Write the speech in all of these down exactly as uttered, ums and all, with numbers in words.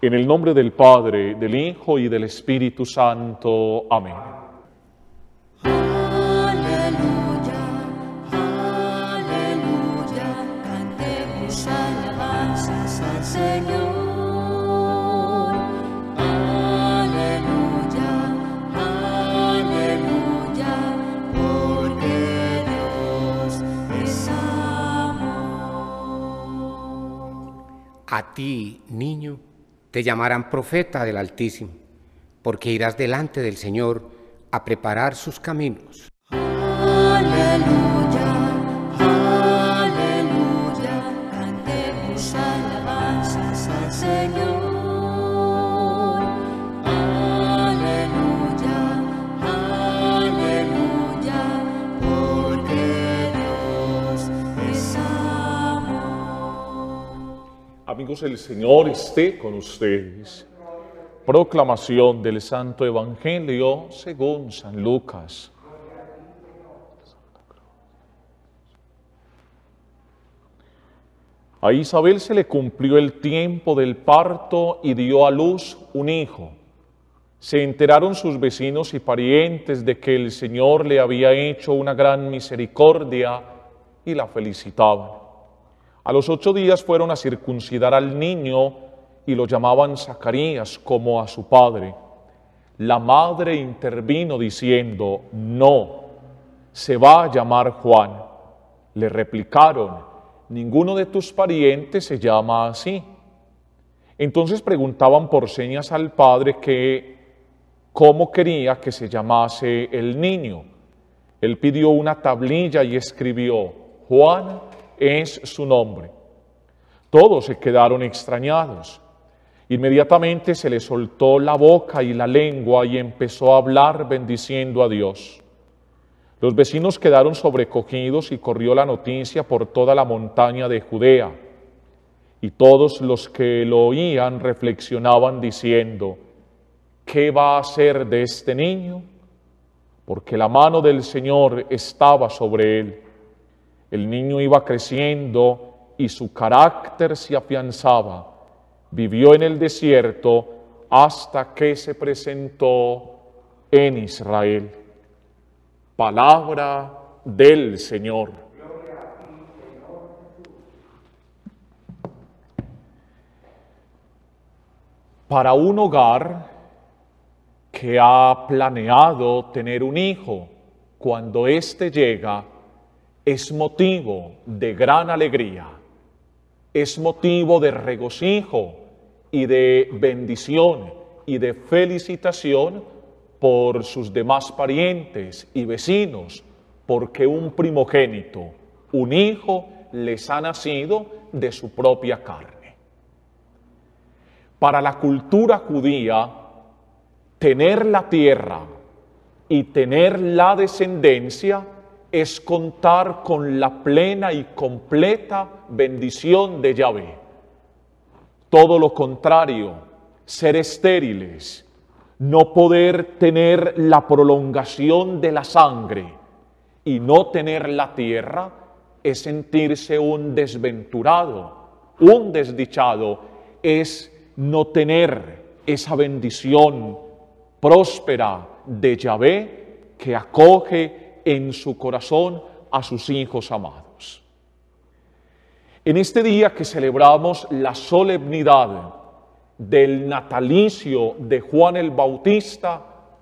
En el nombre del Padre, del Hijo y del Espíritu Santo. Amén. Aleluya, aleluya, cantemos alabanzas al Señor. Aleluya, aleluya, porque Dios es amor. A ti, niño, te llamarán profeta del Altísimo, porque irás delante del Señor a preparar sus caminos. Aleluya, aleluya, cantemos alabanzas al Señor. Aleluya, aleluya, porque Dios es amor. Amigos, el Señor esté con ustedes. Proclamación del Santo Evangelio según San Lucas. A Isabel se le cumplió el tiempo del parto y dio a luz un hijo. Se enteraron sus vecinos y parientes de que el Señor le había hecho una gran misericordia y la felicitaban. A los ocho días fueron a circuncidar al niño y lo llamaban Zacarías como a su padre. La madre intervino diciendo: no, se va a llamar Juan. Le replicaron: ninguno de tus parientes se llama así. Entonces preguntaban por señas al padre que cómo quería que se llamase el niño. Él pidió una tablilla y escribió: Juan es su nombre. Todos se quedaron extrañados. Inmediatamente se le soltó la boca y la lengua y empezó a hablar bendiciendo a Dios. Los vecinos quedaron sobrecogidos y corrió la noticia por toda la montaña de Judea. Y todos los que lo oían reflexionaban diciendo: ¿qué va a hacer de este niño? Porque la mano del Señor estaba sobre él. El niño iba creciendo y su carácter se afianzaba. Vivió en el desierto hasta que se presentó en Israel. Palabra del Señor. Para un hogar que ha planeado tener un hijo, cuando éste llega, es motivo de gran alegría, es motivo de regocijo y de bendición y de felicitación por sus demás parientes y vecinos, porque un primogénito, un hijo, les ha nacido de su propia carne. Para la cultura judía, tener la tierra y tener la descendencia es contar con la plena y completa bendición de Yahvé. Todo lo contrario, ser estériles, no poder tener la prolongación de la sangre y no tener la tierra, es sentirse un desventurado, un desdichado, es no tener esa bendición próspera de Yahvé que acoge en su corazón a sus hijos amados. En este día que celebramos la solemnidad del natalicio de Juan el Bautista,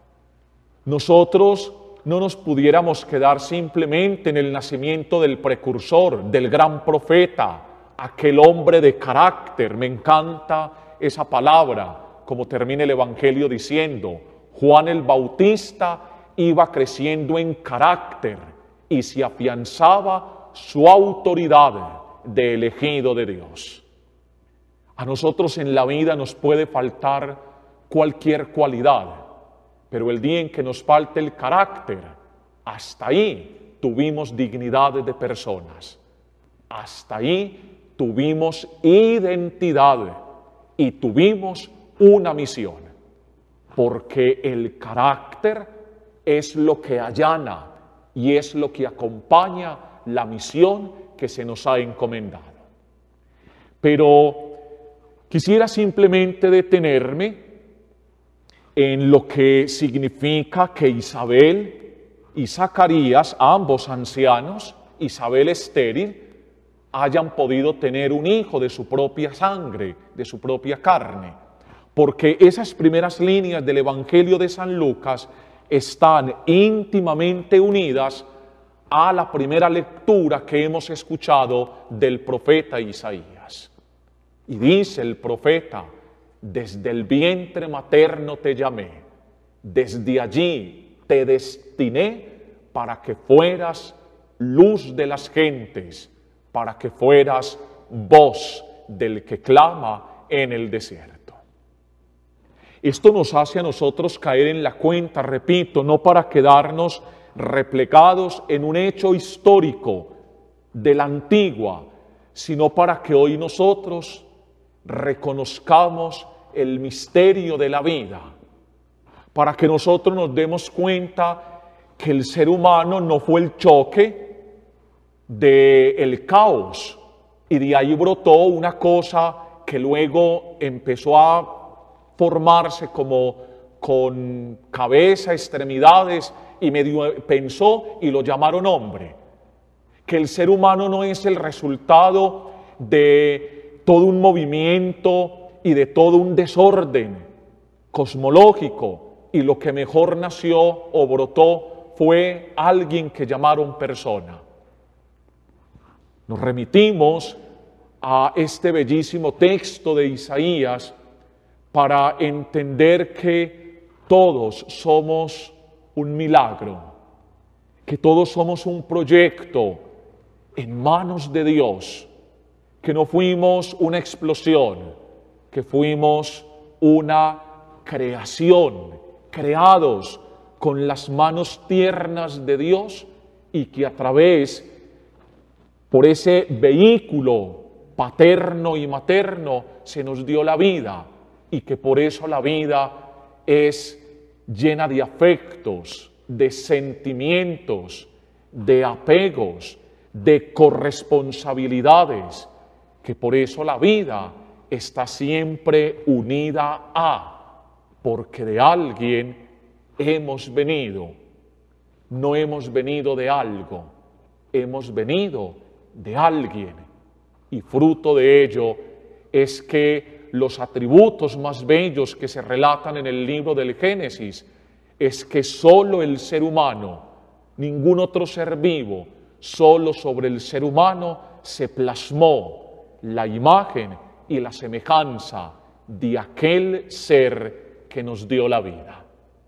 nosotros no nos pudiéramos quedar simplemente en el nacimiento del precursor, del gran profeta, aquel hombre de carácter. Me encanta esa palabra, como termina el Evangelio diciendo: Juan el Bautista iba creciendo en carácter y se afianzaba su autoridad de elegido de Dios. A nosotros en la vida nos puede faltar cualquier cualidad, pero el día en que nos falte el carácter, hasta ahí tuvimos dignidad de personas, hasta ahí tuvimos identidad y tuvimos una misión, porque el carácter es lo que allana y es lo que acompaña la misión que se nos ha encomendado. Pero Quisiera simplemente detenerme en lo que significa que Isabel y Zacarías, ambos ancianos, Isabel estéril, hayan podido tener un hijo de su propia sangre, de su propia carne. Porque esas primeras líneas del Evangelio de San Lucas están íntimamente unidas a la primera lectura que hemos escuchado del profeta Isaías. Y dice el profeta: desde el vientre materno te llamé, desde allí te destiné para que fueras luz de las gentes, para que fueras voz del que clama en el desierto. Esto nos hace a nosotros caer en la cuenta, repito, no para quedarnos replegados en un hecho histórico de la antigua, sino para que hoy nosotros reconozcamos el misterio de la vida, para que nosotros nos demos cuenta que el ser humano no fue el choque del caos y de ahí brotó una cosa que luego empezó a formarse como con cabeza, extremidades y medio pensó y lo llamaron hombre. Que el ser humano no es el resultado de todo un movimiento y de todo un desorden cosmológico, y lo que mejor nació o brotó fue alguien que llamaron persona. Nos remitimos a este bellísimo texto de Isaías para entender que todos somos un milagro, que todos somos un proyecto en manos de Dios, que no fuimos una explosión, que fuimos una creación, creados con las manos tiernas de Dios, y que a través, por ese vehículo paterno y materno, se nos dio la vida, y que por eso la vida es llena de afectos, de sentimientos, de apegos, de corresponsabilidades, que por eso la vida está siempre unida a, porque de alguien hemos venido, no hemos venido de algo, hemos venido de alguien, y fruto de ello es que los atributos más bellos que se relatan en el libro del Génesis es que solo el ser humano, ningún otro ser vivo, solo sobre el ser humano se plasmó la imagen y la semejanza de aquel ser que nos dio la vida.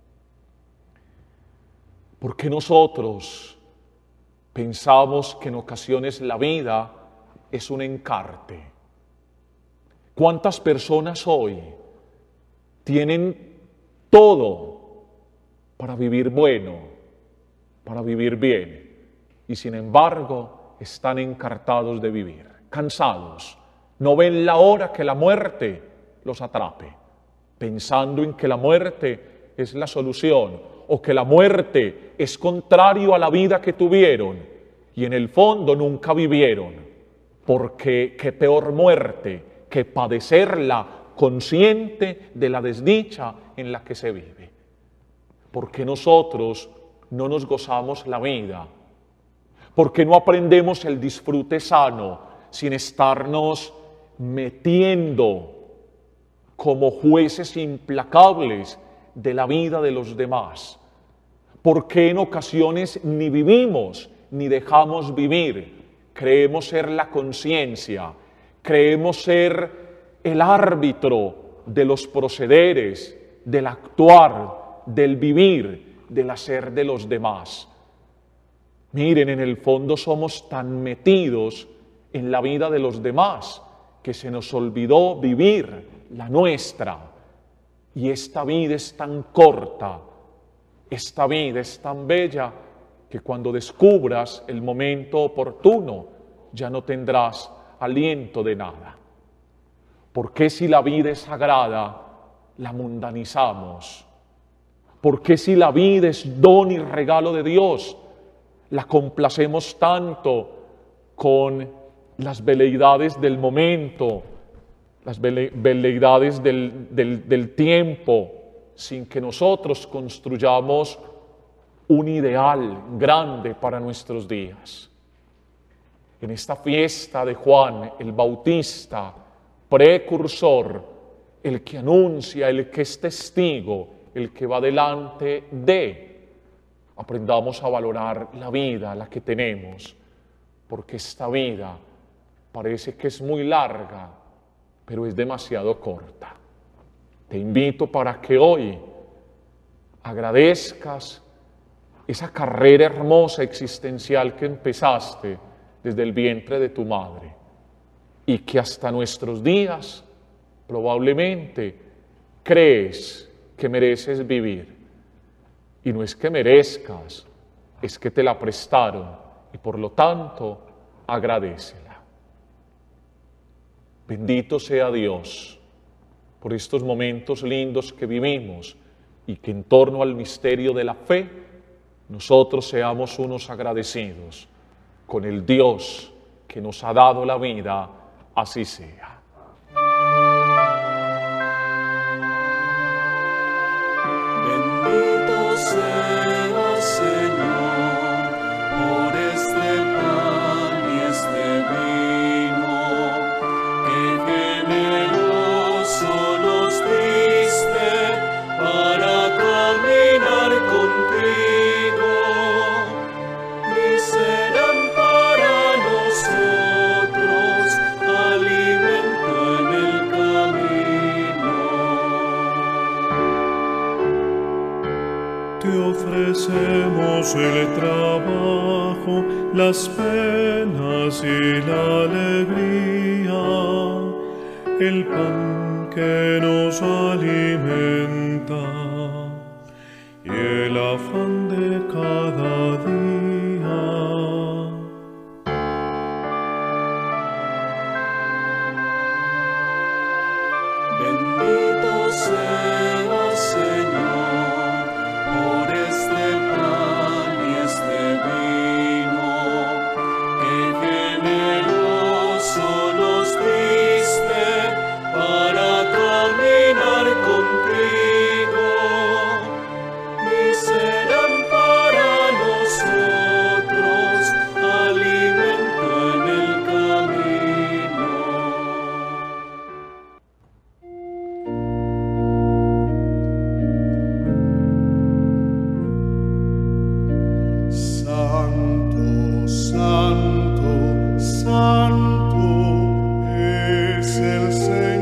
Porque nosotros pensamos que en ocasiones la vida es un encarte. ¿Cuántas personas hoy tienen todo para vivir bueno, para vivir bien, y sin embargo están encartados de vivir, cansados, no ven la hora que la muerte los atrape, pensando en que la muerte es la solución, o que la muerte es contrario a la vida que tuvieron, y en el fondo nunca vivieron, porque qué peor muerte que padecerla consciente de la desdicha en la que se vive. Porque nosotros no nos gozamos la vida, porque no aprendemos el disfrute sano sin estarnos metiendo como jueces implacables de la vida de los demás, porque en ocasiones ni vivimos ni dejamos vivir, creemos ser la conciencia, creemos ser el árbitro de los procederes, del actuar, del vivir, del hacer de los demás. Miren, en el fondo somos tan metidos en la vida de los demás que se nos olvidó vivir la nuestra. Y esta vida es tan corta, esta vida es tan bella, que cuando descubras el momento oportuno ya no tendrás aliento de nada. ¿Por qué si la vida es sagrada, la mundanizamos? ¿Por qué si la vida es don y regalo de Dios, la complacemos tanto con las veleidades del momento, las vele- veleidades del, del, del tiempo, sin que nosotros construyamos un ideal grande para nuestros días. En esta fiesta de Juan el Bautista, precursor, el que anuncia, el que es testigo, el que va delante de, aprendamos a valorar la vida, la que tenemos, porque esta vida parece que es muy larga, pero es demasiado corta. Te invito para que hoy agradezcas esa carrera hermosa existencial que empezaste desde el vientre de tu madre y que hasta nuestros días probablemente crees que mereces vivir. Y no es que merezcas, es que te la prestaron y por lo tanto agradécela. Bendito sea Dios por estos momentos lindos que vivimos y que en torno al misterio de la fe nosotros seamos unos agradecidos con el Dios que nos ha dado la vida, así sea. Bendito sea Señor por este pan y este vino que generoso nos diste para caminar contigo y serán para nosotros alimento en el camino. Te ofrecemos el trabajo, las penas y la alegría, el pan que nos alimenta y el afán de cada día. Bendito sea Señor por este pan y este vino que generoso nos diste para caminar contigo y serán para nosotros alimento en el camino. Santo, santo, santo es el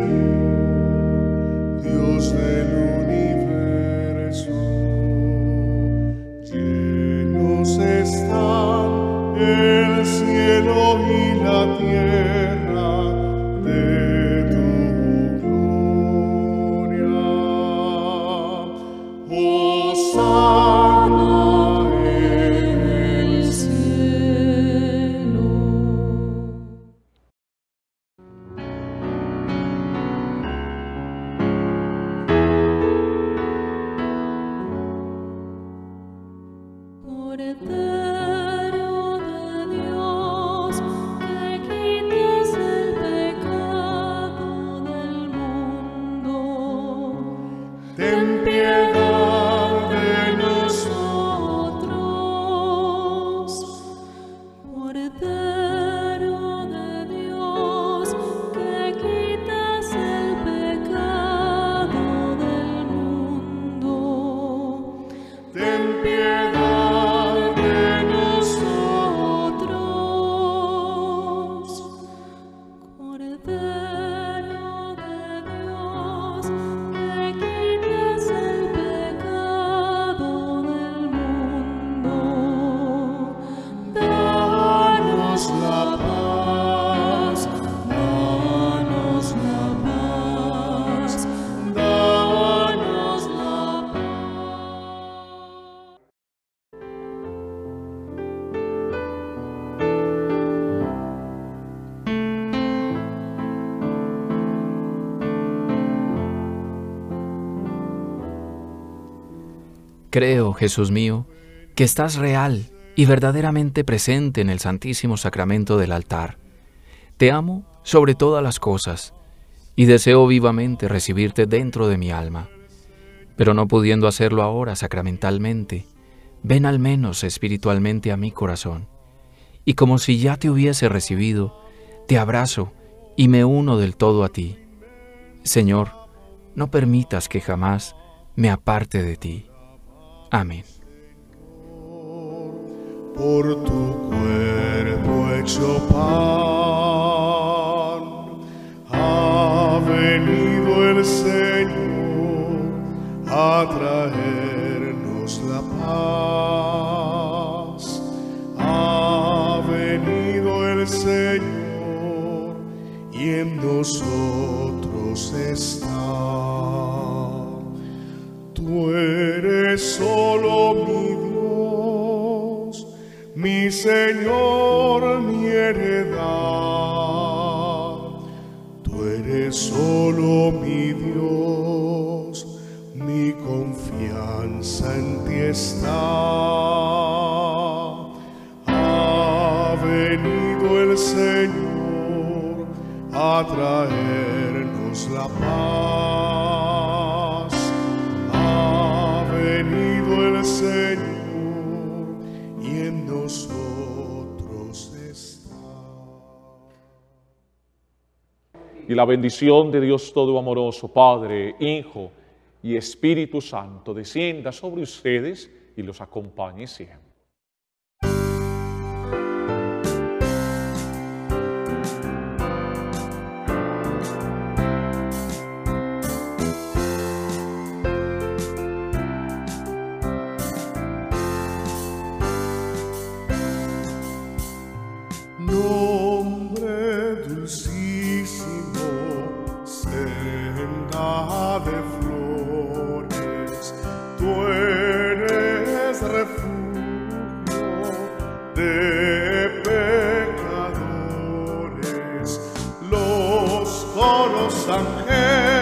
Señor, Dios del universo. Llenos están el cielo y la tierra de tu gloria. Hosana en el cielo. Cordero de Dios, que quitas el pecado del mundo, ten piedad de nosotros. Cordero de Dios, que quitas el pecado del mundo, ten piedad de nosotros. Cordero de Dios, que quitas el pecado del mundo, danos la paz, danos la paz, danos la paz. Creo, Jesús mío, que estás real y verdaderamente presente en el Santísimo Sacramento del altar. Te amo sobre todas las cosas y deseo vivamente recibirte dentro de mi alma. Pero no pudiendo hacerlo ahora sacramentalmente, ven al menos espiritualmente a mi corazón, y como si ya te hubiese recibido, te abrazo y me uno del todo a ti. Señor, no permitas que jamás me aparte de ti. Amén. Por tu cuerpo hecho pan, ha venido el Señor a traernos la paz. Ha venido el Señor y en nosotros está. Tú eres solo mi Dios, mi Señor, mi heredad. Tú eres solo mi Dios, mi confianza en ti está. Ha venido el Señor a traernos la paz. Ha venido el Señor y en nosotros está. Y la bendición de Dios todo amoroso, Padre, Hijo y Espíritu Santo, descienda sobre ustedes y los acompañe siempre. Nombre dulcísimo, senda de flores, tú eres refugio de pecadores. Los coros angélicos